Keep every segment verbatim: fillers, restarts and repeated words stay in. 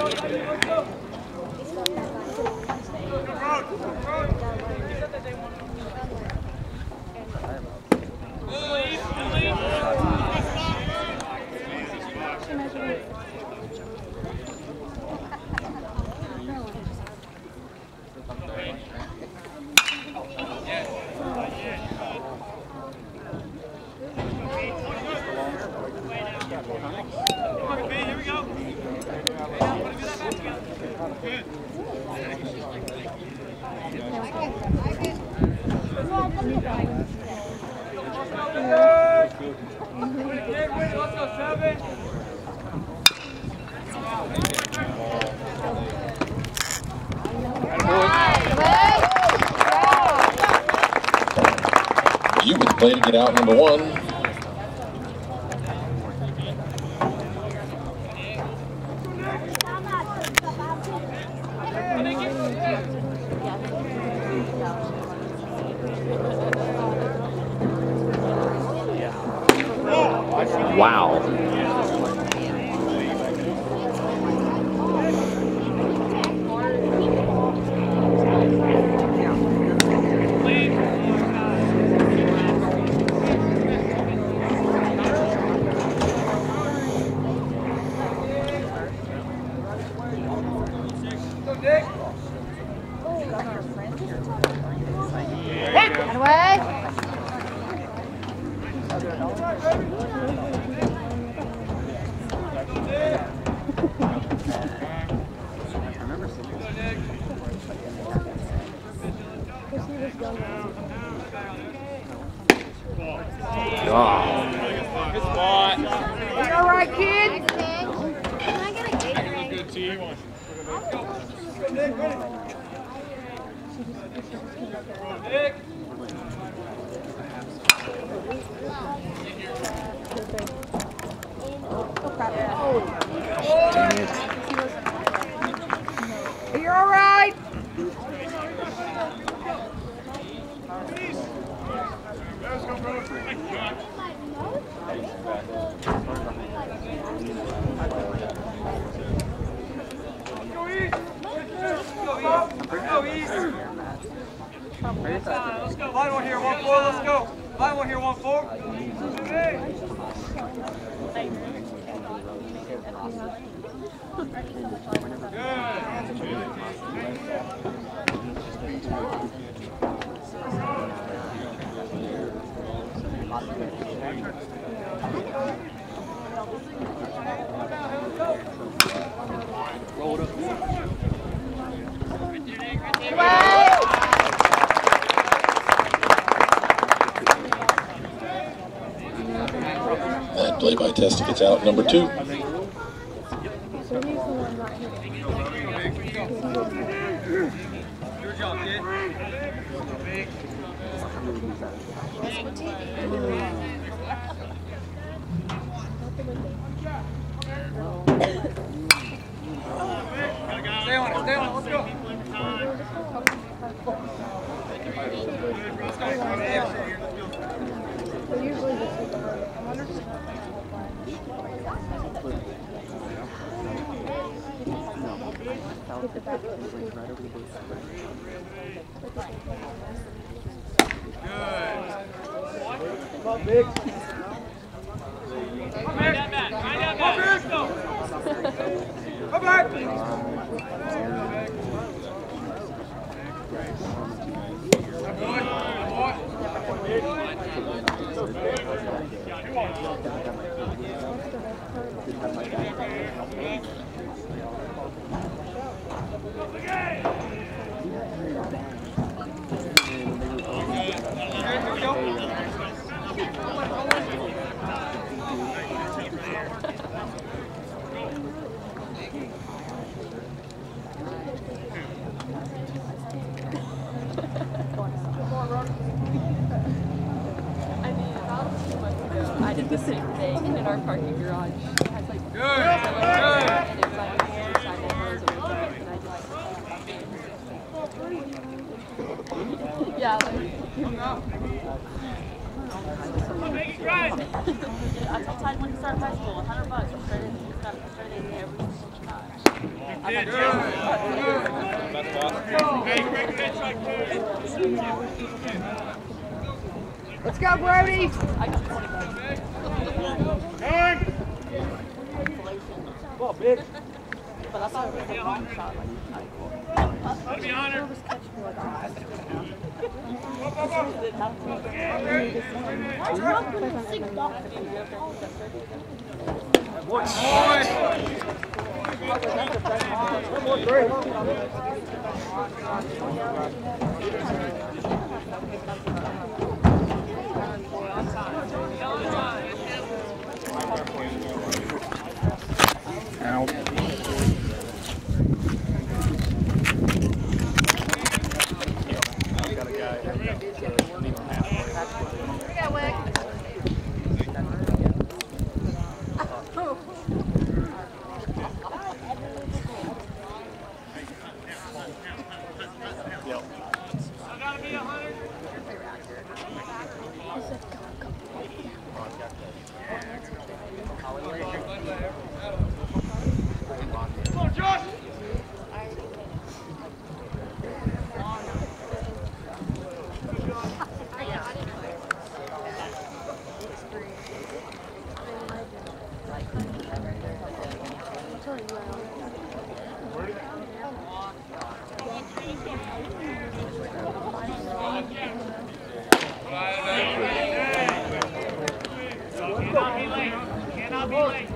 You with the play to get out number one. Wow. You're all right. Let's go. Line one here, one four. Let's go. Line one here, one four. Roll it up. That play by Testa gets out number two. Good job, kid. Stay on it, stay on it, let's go. Good. Come on, Big. Come back. Come back. Come back. I did the same thing in our parking garage. It has like Good. and it was like inside that goes over and I just yeah, like Make it right. I told Ty when he started high school, a hundred bucks straight in, he's got straight in every single time. I Let's go, Brody. I got twenty bucks. Well, big. But I thought it was a long shot. Like, That'll be honor. Boy. Boy. Out. Come on, Josh! Cannot be late. Cannot be late.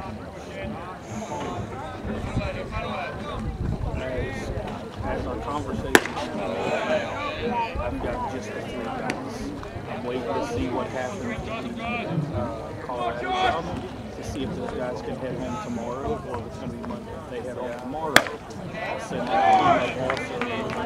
As our conversation, I've got just the three guys. I'm waiting to see what happens in uh, Colorado to see if those guys can head home tomorrow or if it's going to be Monday. If they head home tomorrow, I'll send out a also.